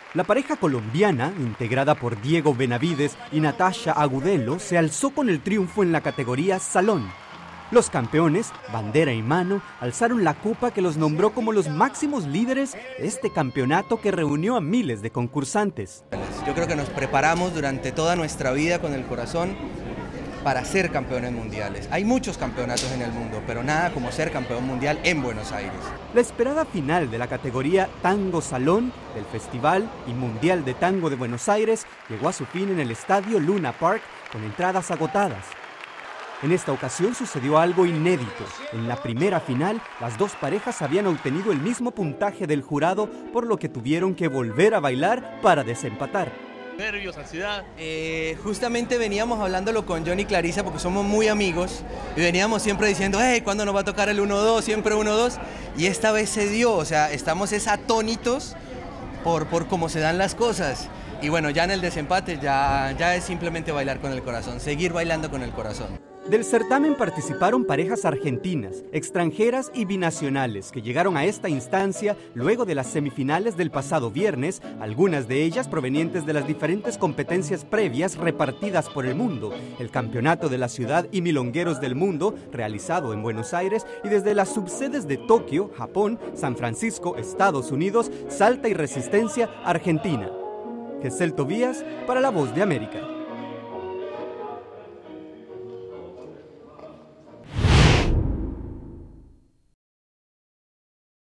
La pareja colombiana, integrada por Diego Benavides y Natasha Agudelo, se alzó con el triunfo en la categoría Salón. Los campeones, bandera en mano, alzaron la copa que los nombró como los máximos líderes de este campeonato que reunió a miles de concursantes. Yo creo que nos preparamos durante toda nuestra vida con el corazón para ser campeones mundiales. Hay muchos campeonatos en el mundo, pero nada como ser campeón mundial en Buenos Aires. La esperada final de la categoría Tango Salón del Festival y Mundial de Tango de Buenos Aires llegó a su fin en el estadio Luna Park con entradas agotadas. En esta ocasión sucedió algo inédito. En la primera final, las dos parejas habían obtenido el mismo puntaje del jurado, por lo que tuvieron que volver a bailar para desempatar. ¿Nervios, ansiedad? Justamente veníamos hablándolo con John y Clarisa porque somos muy amigos y veníamos siempre diciendo, ¿cuándo nos va a tocar el 1-2? Siempre 1-2. Y esta vez se dio, o sea, estamos atónitos por cómo se dan las cosas. Y bueno, ya en el desempate ya es simplemente bailar con el corazón, seguir bailando con el corazón. Del certamen participaron parejas argentinas, extranjeras y binacionales que llegaron a esta instancia luego de las semifinales del pasado viernes, algunas de ellas provenientes de las diferentes competencias previas repartidas por el mundo, el Campeonato de la Ciudad y Milongueros del Mundo, realizado en Buenos Aires, y desde las subsedes de Tokio, Japón, San Francisco, Estados Unidos, Salta y Resistencia, Argentina. Gesell Tobías para La Voz de América.